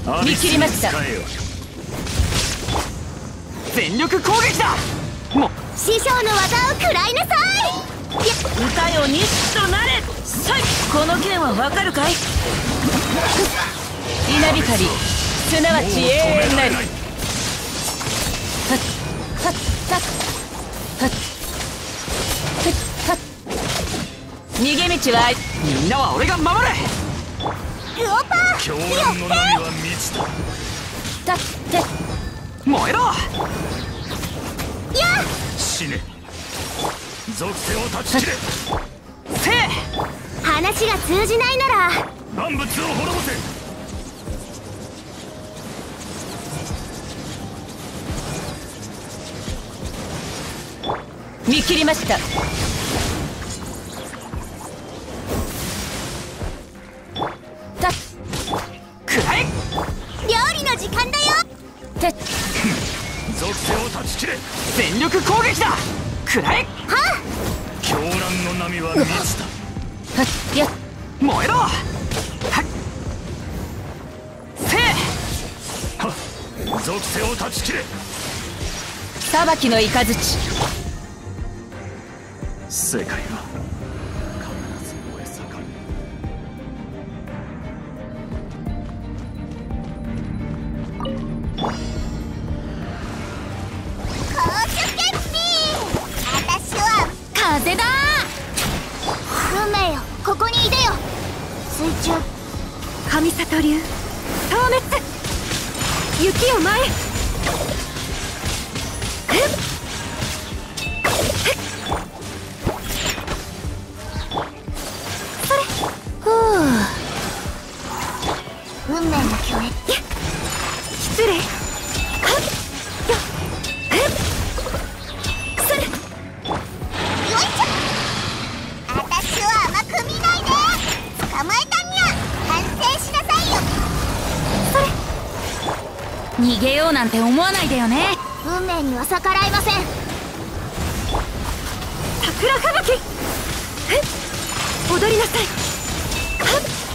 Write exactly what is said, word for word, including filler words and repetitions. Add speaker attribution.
Speaker 1: 見切りました。全力攻撃だ。もう
Speaker 2: 師匠の技を食らいなさい。
Speaker 1: 歌よ日となれ。さい、この剣はわかるかい。稲光、すなわち永遠なり。はっはっはっはっはっ。逃げ道はみんなは俺が守る。
Speaker 2: ルオパー
Speaker 3: 狂乱の波は満ちた。
Speaker 1: だって燃えろ。
Speaker 2: や
Speaker 3: 死ね。属性を断ち切れ。
Speaker 1: せえ。
Speaker 2: 話が通じないなら
Speaker 3: 万物を滅ぼせ。
Speaker 1: 見切りました。だっくらえ。
Speaker 2: 料理の時間だよ。
Speaker 1: て
Speaker 3: 属性を断ち切れ。
Speaker 1: 全力攻撃だ。くらえ。
Speaker 2: は
Speaker 3: 狂乱の波は満ちた。
Speaker 1: はっや燃えろ。はっせえ。
Speaker 3: はっ属性を断ち切れ。
Speaker 1: 裁きの雷。
Speaker 3: 世界は必ず燃え盛る。
Speaker 2: 公主決定。私は風だ。運命よ、ここにいでよ。水中
Speaker 1: 神里流消滅。雪を前へ。
Speaker 2: 運命の共演。
Speaker 1: 失礼。はっよっえっそれ。
Speaker 2: よいしょ。私を甘く見ないで。捕まえたにゃ。反省しなさいよ。
Speaker 1: 逃げようなんて思わないでよね。
Speaker 2: 運命には逆らえません。
Speaker 1: 桜吹雪。えっ踊りなさい。はっ